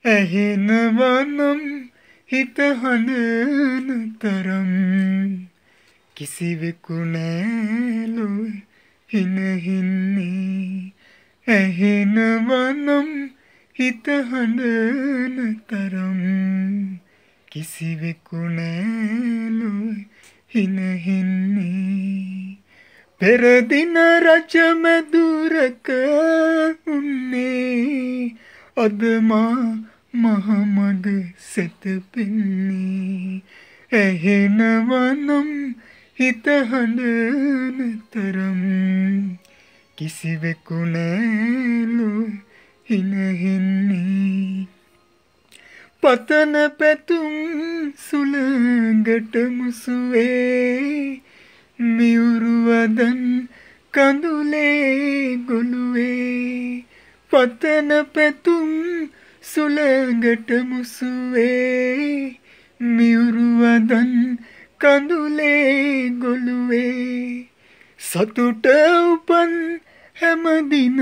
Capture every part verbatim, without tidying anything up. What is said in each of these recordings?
ඇහෙනවනම් හිත හඬන තරම් කිසිවෙකු නෑ ලොවේ හිනහින්නේ. ඇහෙනවනම් හිත හඬන තරම් කිසිවෙකු නෑ ලොවේ හිනහින්නේ. පෙර දින රජ මැදුරක උන්නේ අද මා මහමග සැතපෙන්නේ. ඇහෙනවනම් හිත හඬන තරම් කිසිවෙකු නෑ ලොවේ හිනහින්නේ. පතන පැතුම් සුළඟට මුසුවේ මියුරුවදන් කඳුලේ ගොළුවේ. පතන පැතුම් සුළඟට මුසුවේ මියුරුවදන් කඳුලේ ගොළුවේ. සතුට උපන් හැමදින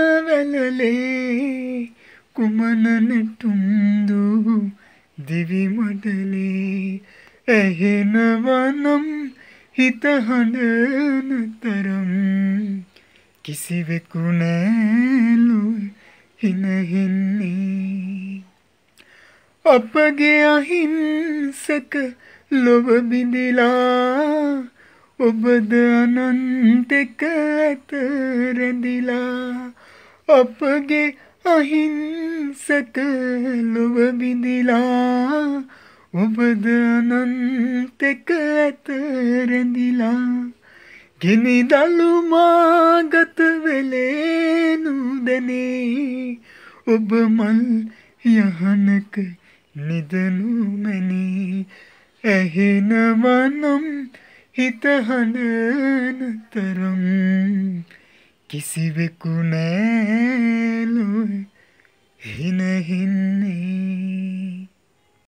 වැළලේ කුමන නැටුම්දු දිවි මඩලේ. ඇහෙනවනම් හිත හඬන තරම් කිසිවෙකු නෑ ලොවේ හිනහින්නේ. අපගේ අහිංසක ලොව බිඳිලා ඔබද අනන්තක ඇත රැඳිලා. අපගේ අහිංසක ලොව බිඳිලා ඔබද අනන්තක ඇත රැඳිලා. ගිනි දළු මාගත වෙලේ නුදැනේ ඔබ මල් යහනක නිදනු මැනේ. ඇහෙනවනම් හිත හඬන තරම් කිසිවෙකු නෑ